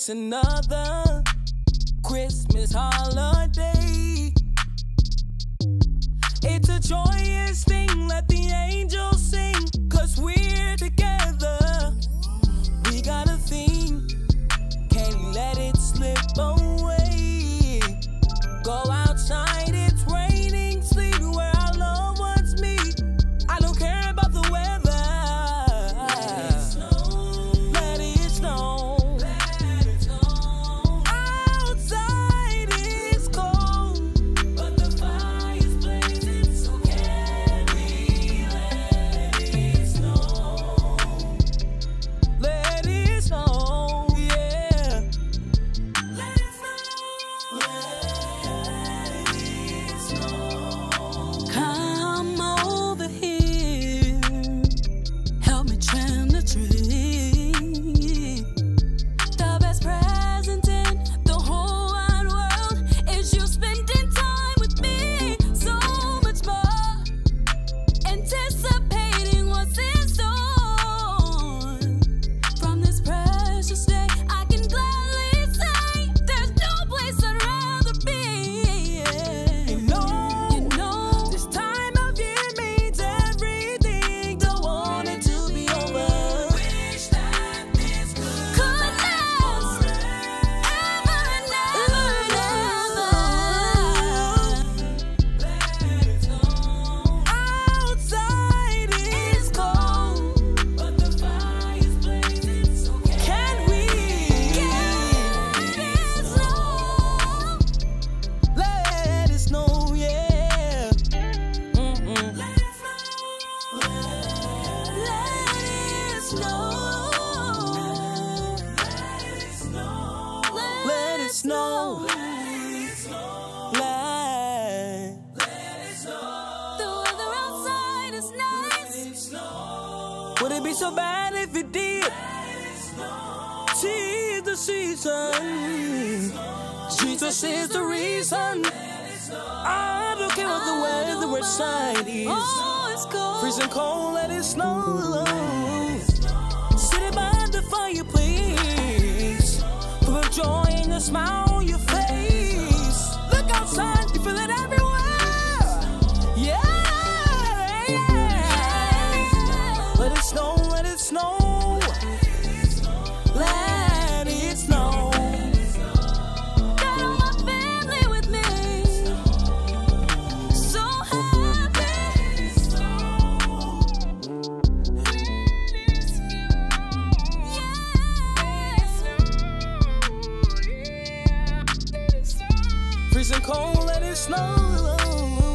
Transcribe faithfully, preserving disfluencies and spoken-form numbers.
another Christmas holiday. It's a joyous thing, let the angels sing, 'cause we're together. We got a theme, can't let it slip away. Go outside, it's raining, sleep where our loved ones meet. I don't care about the weather. Let it snow, let it snow, let it snow. Outside it's cold, but the fire's blazing, so can we let it snow? Let it snow, yeah. Let it snow, let it snow. Come over here, help me trim the tree. The best present in the whole wide world is you spending time with me. So much more, anticipating what's in store. From this precious day, I can gladly say there's no place I'd rather be. You know, you know, this time of year means everything. Don't want it to be over. Wish that this could last forever and ever and ever. Let it snow. Outside is cold, but the fire's blazing, so can we? Let it snow. Let it snow, yeah. Mm-mm. Let it snow. Let it snow. Let it snow. Let it snow. Let it snow. The weather outside is nice. Would it be so bad if it did? Tis the season. Jesus is the reason. I don't care what the weather where side is. Oh, it's cold. Freezing cold, let it snow. Sitting by the fireplace, full of joy and a smile on your face. Look outside, you feel it everywhere. Yeah, yeah. Let it snow, let it snow. Let it snow. Got all my family with me, so happy. Freezing cold, let it snow.